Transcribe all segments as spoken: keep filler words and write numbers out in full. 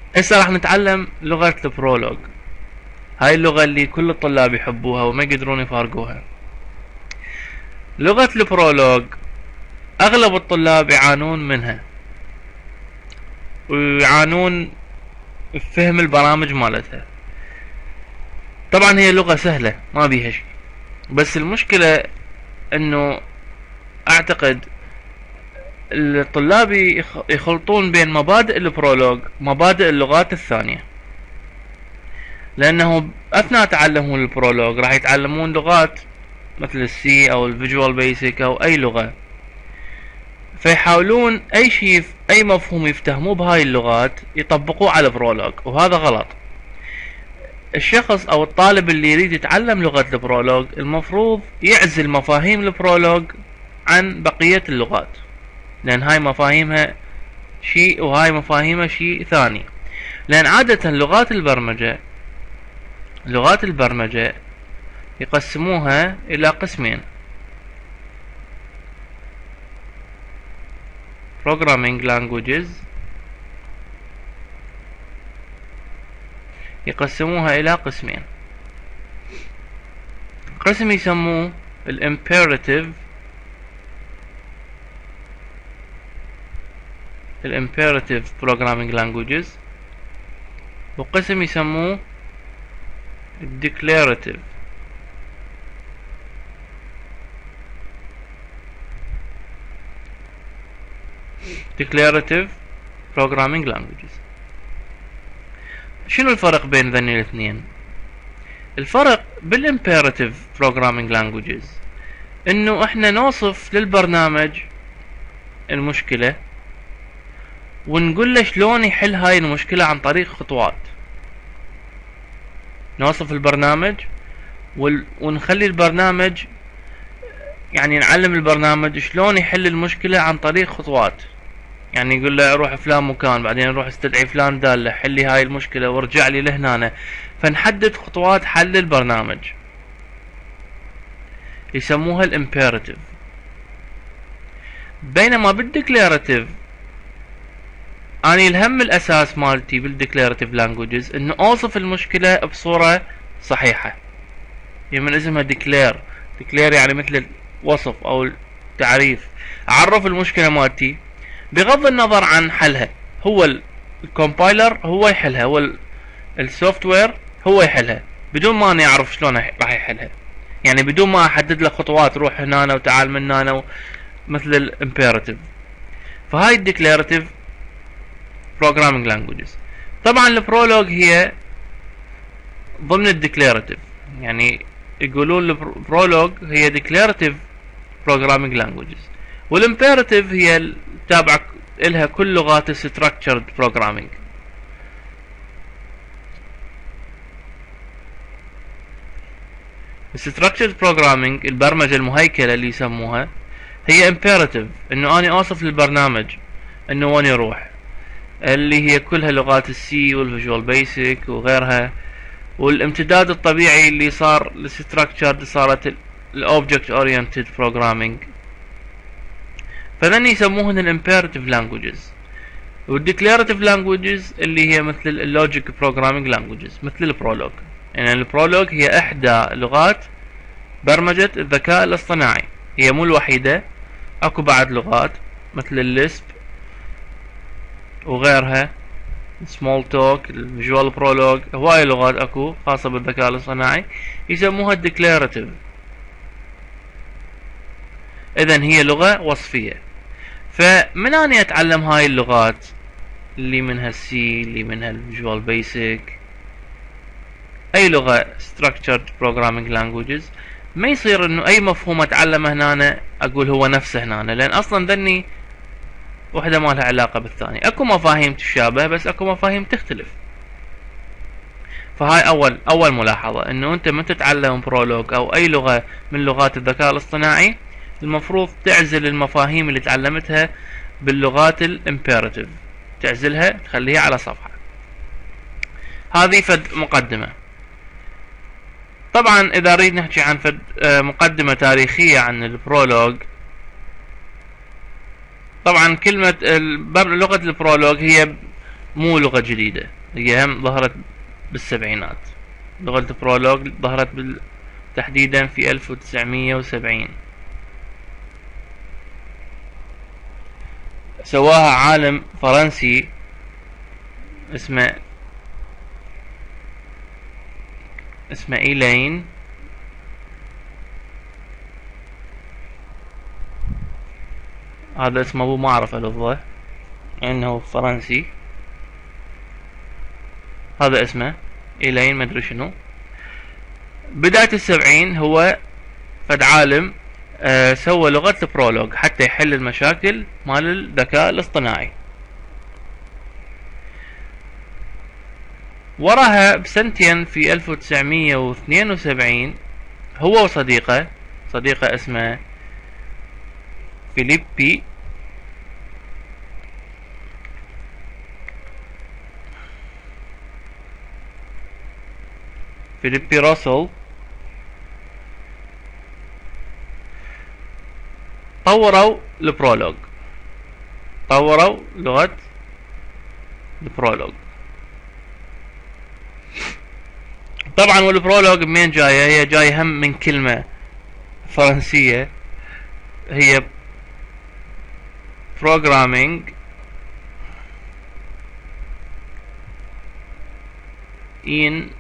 هسه راح نتعلم لغة البرولوج. هاي اللغة اللي كل الطلاب يحبوها وما يقدرون يفارقوها. لغة البرولوج اغلب الطلاب يعانون منها ويعانون بفهم البرامج مالتها. طبعا هي لغة سهلة ما بيها شيء، بس المشكلة انه اعتقد الطلاب يخلطون بين مبادئ البرولوج ومبادئ اللغات الثانية، لانه اثناء تعلمهم البرولوج راح يتعلمون لغات مثل السي او الفيجوال بيسك او اي لغة، فيحاولون اي شيء اي مفهوم يفتهموه بهاي اللغات يطبقوه على البرولوج، وهذا غلط. الشخص او الطالب اللي يريد يتعلم لغة البرولوج المفروض يعزل مفاهيم البرولوج عن بقية اللغات، لان هاي مفاهيمها شيء وهاي مفاهيمها شيء ثاني. لان عادة لغات البرمجة لغات البرمجة يقسموها الى قسمين: programming languages، يقسموها الى قسمين. قسم يسموه الامبيراتيف الامبيراتيف programming languages، وقسم يسموه الديكلاراتيف declarative programming languages. شنو الفرق بين ذني الاثنين؟ الفرق بالimperative programming languages انه احنا نوصف للبرنامج المشكلة ونقول له شلون يحل هاي المشكلة عن طريق خطوات. نوصف البرنامج ونخلي البرنامج، يعني نعلم البرنامج شلون يحل المشكلة عن طريق خطوات. يعني يقول له روح فلان مكان، بعدين روح استدعي فلان دالة، حل لي هاي المشكلة وارجع لي لهنا. فنحدد خطوات حل البرنامج، يسموها الامبيراتيف. بينما بالديكلاراتيف اني الهم الاساس مالتي بالديكلاراتيف لانجويجز انه اوصف المشكلة بصورة صحيحة. يعني من اسمها ديكلير، ديكلير يعني مثل الوصف او التعريف، اعرف المشكلة مالتي بغض النظر عن حلها. هو الكومبايلر هو يحلها، هو السوفت وير هو يحلها بدون ما انا اعرف شلون راح يحلها، يعني بدون ما احدد له خطوات روح هنا وتعال من هنا مثل الامبيراتيف. فهاي الديكلاراتيف بروجرامينج لانجويجز. طبعا البرولوج هي ضمن الديكلاراتيف، يعني يقولون البرولوج هي ديكلاراتيف بروجرامينج لانجويجز، والامبيراتيف هي تابعة لها كل لغات الستراكتشرد بروجرامينج. الستراكتشرد بروجرامينج البرمجة المهيكلة اللي يسموها هي امبيراتيف، انه اني اوصف للبرنامج انه وين يروح، اللي هي كلها لغات السي والفيجوال بيسك وغيرها. والامتداد الطبيعي اللي صار للستراكتشرد صارت الاوبجكت اورينتد بروجرامينج، فذن يسموهن الامبيراتيف لانجويجز. والديكلاراتيف لانجويجز اللي هي مثل اللوجيك بروجرامينج لانجويجز مثل البرولوج. يعني البرولوج هي احدى لغات برمجة الذكاء الاصطناعي، هي مو الوحيدة، اكو بعد لغات مثل الليسب وغيرها، سمول توك، الفيجوال برولوج، هواي لغات اكو خاصة بالذكاء الاصطناعي يسموها الديكلاراتيف. اذن هي لغة وصفية. فمن اني اتعلم هاي اللغات اللي منها السي، اللي منها الفيجوال بيسك، اي لغة structured programming languages، ما يصير انه اي مفهوم اتعلمه هنا اقول هو نفسه هنا، لان اصلا ذني وحدة ما لها علاقة بالثاني. اكو مفاهيم تشابه بس اكو مفاهيم تختلف. فهاي اول اول ملاحظة، انه انت من تتعلم برولوج او اي لغة من لغات الذكاء الاصطناعي المفروض تعزل المفاهيم اللي تعلمتها باللغات الامبيراتيف، تعزلها تخليها على صفحة. هذه فد مقدمة. طبعا اذا اريد نحكي عن فد مقدمة تاريخية عن البرولوج، طبعا كلمة لغة البرولوج هي مو لغة جديدة، هي هم ظهرت بالسبعينات. لغة برولوج ظهرت بال... تحديدا في ألف وتسعمية وسبعين، سواها عالم فرنسي اسمه اسمه إيلين. هذا اسمه ابو ما اعرف الفظه انه فرنسي، هذا اسمه إيلين ما ادري شنو. بداية السبعين هو فد عالم آه سوى لغة البرولوج حتى يحل المشاكل مال الذكاء الاصطناعي. وراها بسنتين في ألف وتسعمية واثنين وسبعين هو وصديقه، صديقه اسمه فيليبي فيليبي راسل، طوروا البرولوج، طوروا لغة البرولوج. طبعا والبرولوج منين جاية؟ هي جاية هم من كلمة فرنسية هي programming in،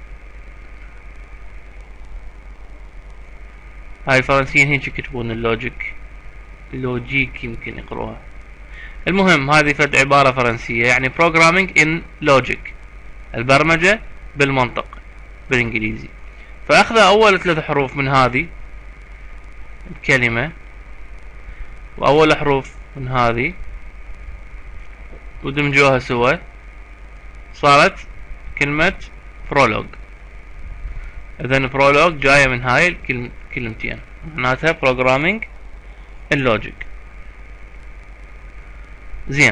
هاي الفرنسيين هيك يكتبون اللوجيك، لوجيك يمكن يقروها. المهم هذه فد عبارة فرنسية يعني programming in logic، البرمجة بالمنطق بالانجليزي. فاخذ اول ثلاث حروف من هذه الكلمة واول حروف من هذه ودمجوها سوا صارت كلمة برولوج. اذن برولوج جاية من هاي الكلمتين معناتها programming in logic. زين،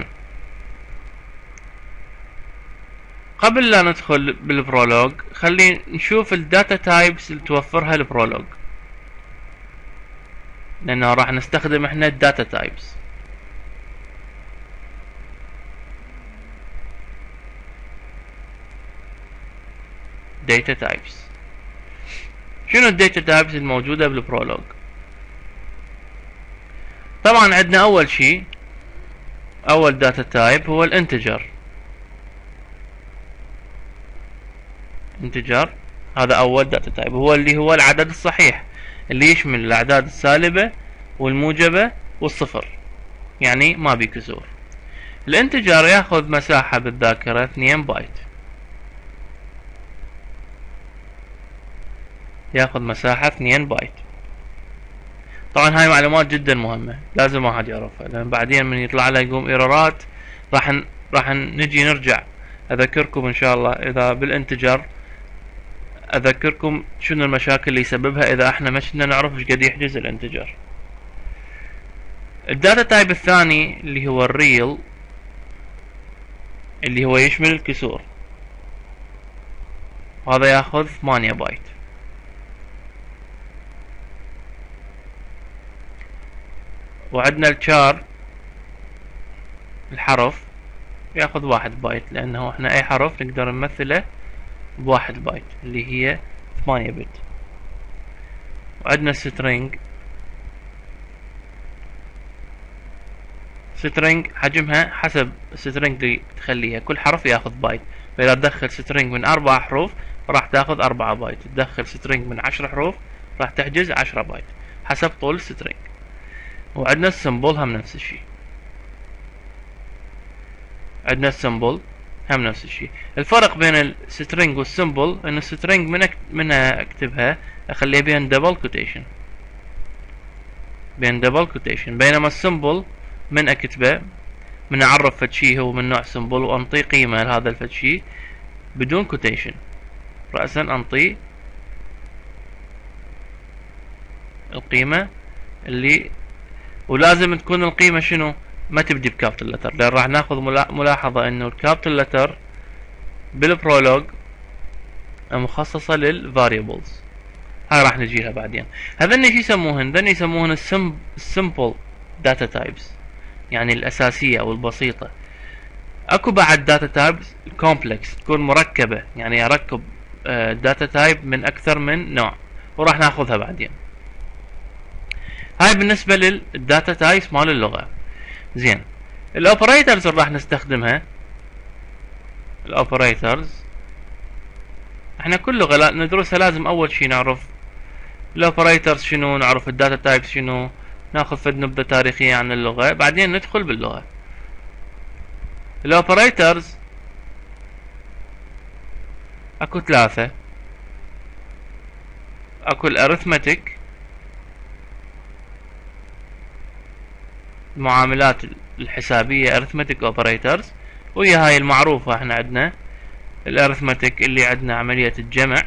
قبل لا ندخل بالبرولوج خلينا نشوف الداتا تايبس اللي توفرها البرولوج، لانه راح نستخدم احنا الداتا تايبس. داتا تايبس، شنو الداتا تايبس الموجودة بالبرولوج؟ طبعا عندنا اول شيء اول داتا تايب هو الانتجر. انتجر هذا اول داتا تايب، هو اللي هو العدد الصحيح اللي يشمل الاعداد السالبة والموجبة والصفر، يعني ما بي كسور. الانتجر ياخذ مساحة بالذاكرة اثنين بايت، ياخذ مساحة اثنين بايت. طبعا هاي معلومات جدا مهمة لازم واحد يعرفها، لان بعدين من يطلع له يقوم ايرورات راح ن... راح نجي نرجع اذكركم ان شاء الله اذا بالانتجر، اذكركم شنو المشاكل اللي يسببها اذا احنا ما كنا نعرف ايش قد يحجز الانتجر. الداتا تايب الثاني اللي هو الريل، اللي هو يشمل الكسور، وهذا ياخذ ثمانية بايت. وعندنا الشار الحرف ياخذ واحد بايت، لانه احنا اي حرف نقدر نمثله بواحد بايت اللي هي ثمانية بت. وعندنا السترينج، سترينج حجمها حسب السترينج اللي تخليها، كل حرف ياخذ بايت. فاذا تدخل سترينج من اربع حروف راح تاخذ اربعة بايت، تدخل سترينج من عشر حروف راح تحجز عشرة بايت حسب طول السترينج. وعندنا السمبل هم نفس الشيء، عندنا السمبل هم نفس الشيء. الفرق بين السترينج والسمبل ان السترينج من أكت... من اكتبها اخليها بين دبل كوتيشن، بين دبل كوتيشن، بينما السمبل من اكتبه من اعرف فد شيء هو من نوع سمبل وانطي قيمة لهذا الفد شيء بدون كوتيشن، رأسا انطي القيمة اللي، ولازم تكون القيمة شنو؟ ما تبدي بكابيتال لتر، لان راح ناخذ ملاحظة انه الكابيتال لتر بالبرولوج مخصصة للفاريبلز، هاي راح نجيها بعدين. هذن شو يسموهن؟ هذن يسموهن السمبل داتا تايبس، يعني الاساسية او البسيطة. اكو بعد داتا تايبس كومبلكس تكون مركبة، يعني اركب داتا تايب من اكثر من نوع، وراح ناخذها بعدين. هاي بالنسبة للداتا تايبس مال اللغة. زين، الاوبريترز اللي راح نستخدمها، الاوبريترز احنا كل لغة ندرسها لازم اول شي نعرف الاوبريترز شنو، نعرف الداتا تايبس شنو، ناخذ فد نبذة تاريخية عن اللغة، بعدين ندخل باللغة. الاوبريترز اكو ثلاثة، اكو الارثمتك، المعاملات الحسابية arithmetic operators، وهي هاي المعروفة. احنا عندنا الارثمتك اللي عندنا عملية الجمع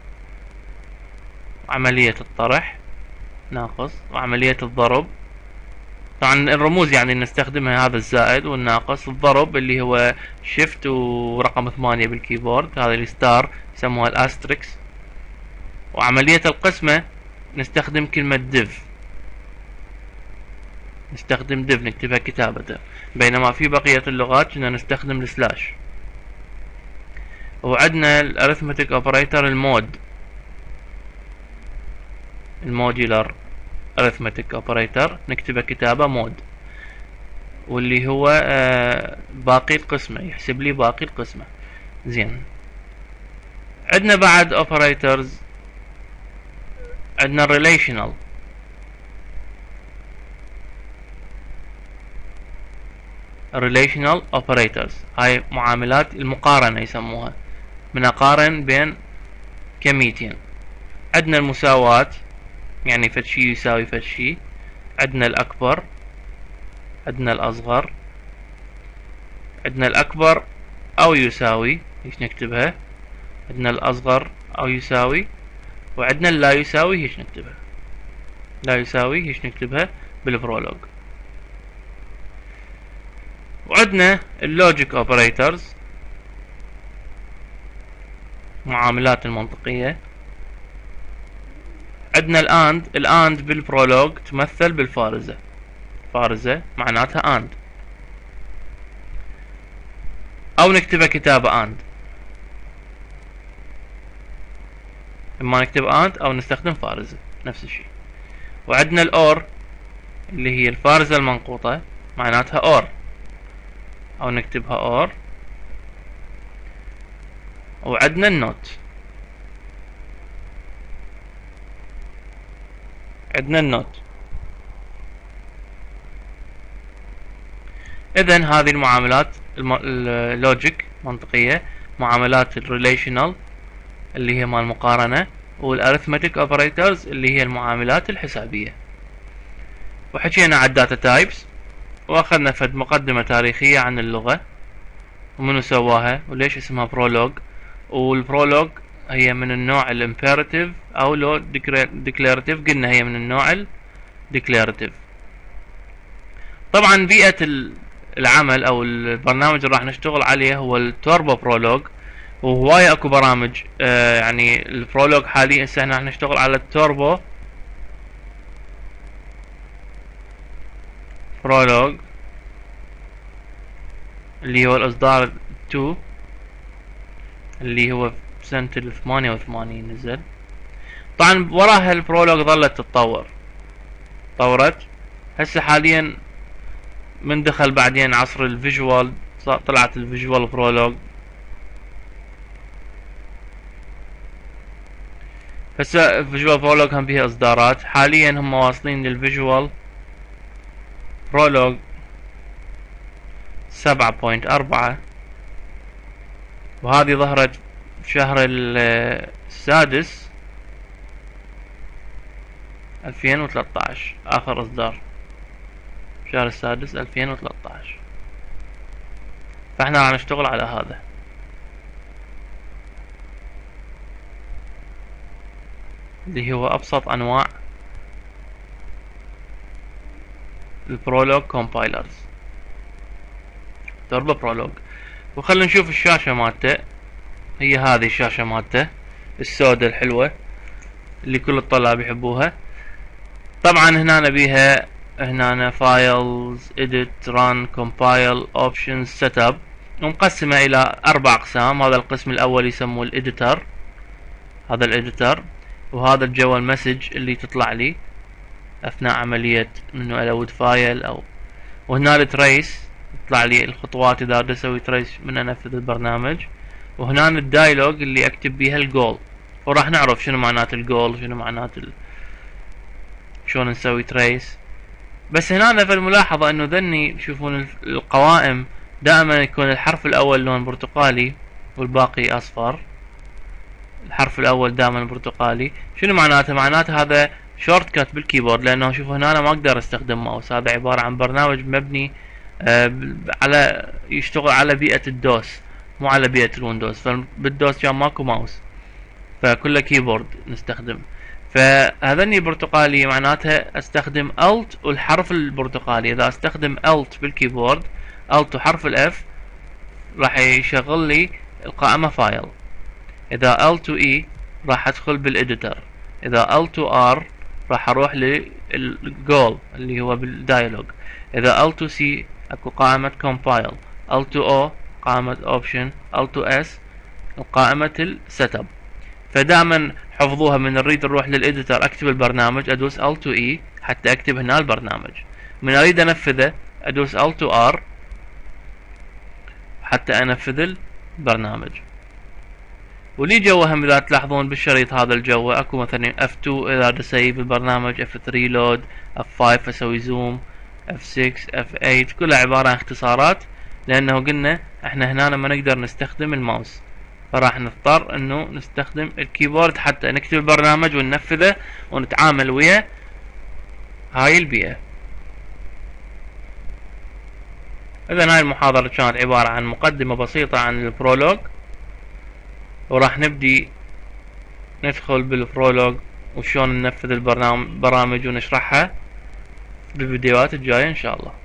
وعملية الطرح ناقص وعملية الضرب. طبعا الرموز يعني نستخدمها، هذا الزائد والناقص، الضرب اللي هو شيفت ورقم ثمانية بالكيبورد، هذا الستار يسموها الاستريكس. وعملية القسمة نستخدم كلمة ديف، نستخدم ديف نكتبها كتابة، بينما في بقية اللغات كنا نستخدم السلاش. وعندنا الارثمتك اوبريتر المود، الموديولار arithmetic operator نكتبه كتابة مود، واللي هو آه باقي القسمة، يحسب لي باقي القسمة. زين، عندنا بعد operators، عندنا relational، relational operators هاي معاملات المقارنة يسموها، من اقارن بين كميتين. عندنا المساواة، يعني فد شي يساوي فد شي، عندنا الأكبر، عندنا الأصغر، عندنا الأكبر أو يساوي، هيش نكتبها، عندنا الأصغر أو يساوي، وعندنا اللا يساوي، هيش نكتبها، لا يساوي هيش نكتبها بالبرولوج. وعندنا اللوجيك اوبريترز، معاملات المنطقية. عندنا الاند، الاند بالبرولوج تمثل بالفارزة، فارزة معناتها اند، او نكتبها كتابة اند، اما نكتب اند او نستخدم فارزة نفس الشيء. وعندنا الاور اللي هي الفارزة المنقوطة معناتها اور، او نكتبها اور. وعندنا النوت، عندنا النوت. اذن هذه المعاملات اللوجيك منطقية، معاملات الريليشنال اللي هي مال مقارنة، والارثمتك اوبريترز اللي هي المعاملات الحسابية. وحكينا على الداتا تايبس، واخذنا فد مقدمة تاريخية عن اللغة ومنو سواها وليش اسمها برولوج. والبرولوج هي من النوع الامبيراتيف او لو ديكلاراتيف، قلنا هي من النوع الديكلاراتيف. طبعا بيئة العمل او البرنامج اللي راح نشتغل عليه هو التوربو برولوج، وهواية اكو برامج آه يعني البرولوج حاليا هسه احنا راح نشتغل على التوربو برولوج اللي هو الاصدار اثنين اللي هو سنة الثمانية وثمانين نزل. طبعا وراها البرولوج ظلت تتطور، طورت هسه حاليا من دخل بعدين عصر الفيجوال طلعت الفيجوال برولوج. هسه الفيجوال برولوج هم فيها اصدارات، حاليا هم واصلين للفيجوال برولوج سبعة بوينت أربعة، وهذه ظهرت في شهر السادس ألفين وثلاثة عشر، آخر إصدار شهر السادس ألفين وثلاثة عشر. فاحنا راح نشتغل على هذا. اللي هو أبسط أنواع البرولوج كومبايلرز، توربو برولوج. وخلنا نشوف الشاشة مالته، هي هذه الشاشة مالته السوداء الحلوة اللي كل الطلاب يحبوها. طبعا هنا بيها هنا فايلز اديت ران كومبايل اوبشنز سيت اب، ومقسمة الى اربع اقسام. هذا القسم الاول يسموه الاديتر، هذا الاديتر، وهذا الجوا المسج اللي تطلع لي اثناء عملية انه الود فايل او، وهنا التريس يطلع لي الخطوات اذا بدي اسوي تريس من انفذ البرنامج، وهنا الدايلوج اللي اكتب بيها الجول، وراح نعرف شنو معنات الجول شنو معنات ال... شلون نسوي تريس. بس هنا في الملاحظة انه ذني تشوفون القوائم دائما يكون الحرف الاول لون برتقالي والباقي اصفر. الحرف الاول دائما برتقالي، شنو معناته؟ معناته هذا شورت كات بالكيبورد، لانه شوفوا هنا انا ما اقدر استخدم ماوس، هذا عبارة عن برنامج مبني آه على يشتغل على بيئة الدوس مو على بيئة الويندوز، فبالدوس كان ماكو ماوس فكله كيبورد نستخدم. فهذني برتقالي معناتها استخدم الت والحرف البرتقالي. اذا استخدم الت بالكيبورد، الت وحرف الاف، راح يشغل لي القائمة فايل. اذا الت و اي راح ادخل بالاديتر. اذا الت و ار راح اروح للجول اللي هو بالدايلوج. اذا الت و سي اكو قائمة كومبايل. الت و او قائمة اوبشن. الت و اس قائمة السيت اب. فدائما حفظوها، من نريد نروح للإديتر أكتب البرنامج أدوس الت و اي حتى أكتب هنا البرنامج، من أريد أنفذه أدوس الت و ار حتى أنفذ البرنامج. ولي جوه هم إذا تلاحظون بالشريط هذا الجو أكو مثلا اف تو إذا أسيب البرنامج، اف ثري لود، اف فايف أسوي زوم، اف سكس، اف ايت، كلها عبارة عن اختصارات، لأنه قلنا احنا هنا ما نقدر نستخدم الماوس، فراح نضطر انه نستخدم الكيبورد حتى نكتب البرنامج وننفذه ونتعامل ويا هاي البيئة. اذا هاي المحاضرة كانت عبارة عن مقدمة بسيطة عن البرولوج، وراح نبدي ندخل بالبرولوج وشون ننفذ البرنامج ونشرحها بالفيديوهات الجاية ان شاء الله.